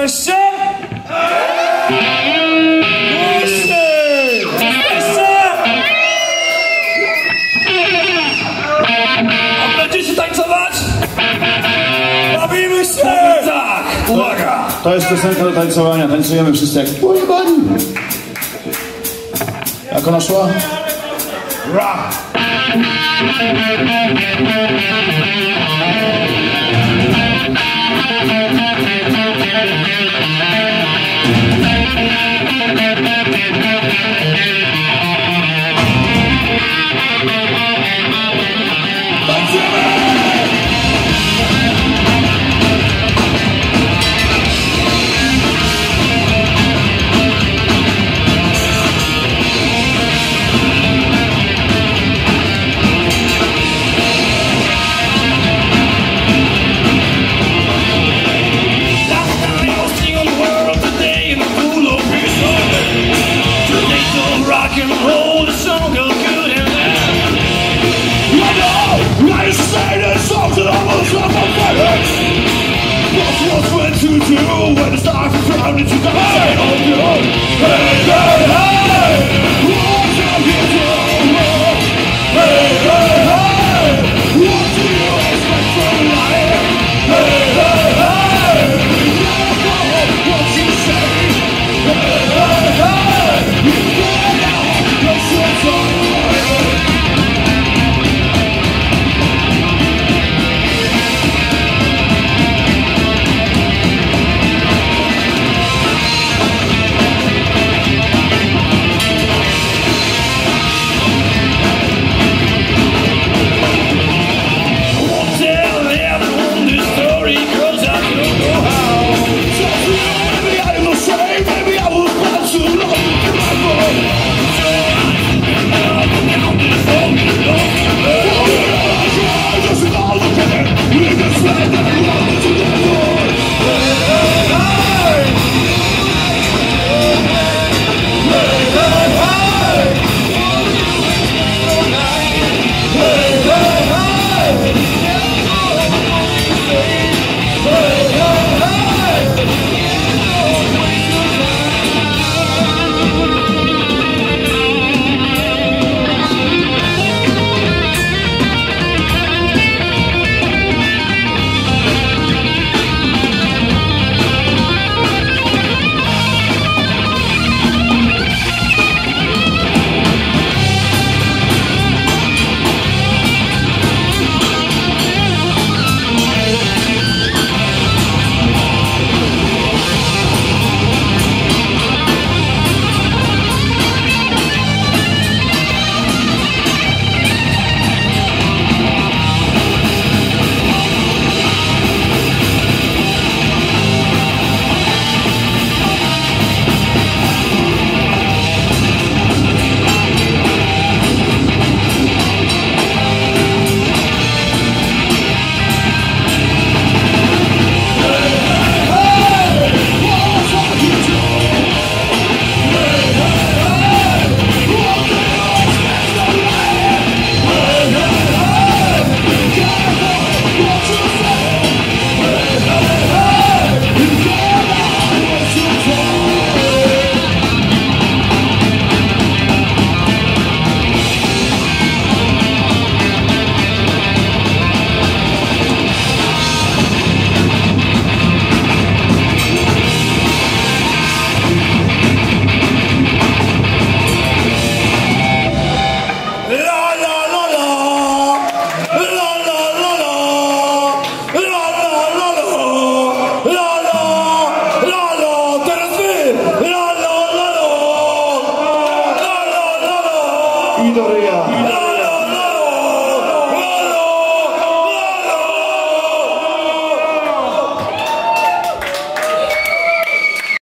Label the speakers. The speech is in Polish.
Speaker 1: Jesteście? Jesteście? A będziecie tańcować? Bawimy się! Tak! Uwaga!
Speaker 2: To jest piosenka do tańcowania. Tańcujemy wszyscy jak pojebani. Jak ona szła? Ra!
Speaker 3: To do when it's dark and crowded, you gotta say it all good. Hey, hey, hey, what's up here to hey, hey, hey, what do you expect from life? Hey, hey, hey, what you say? Hey, hey, hey, you get out, that's what's on
Speaker 2: I do ryja.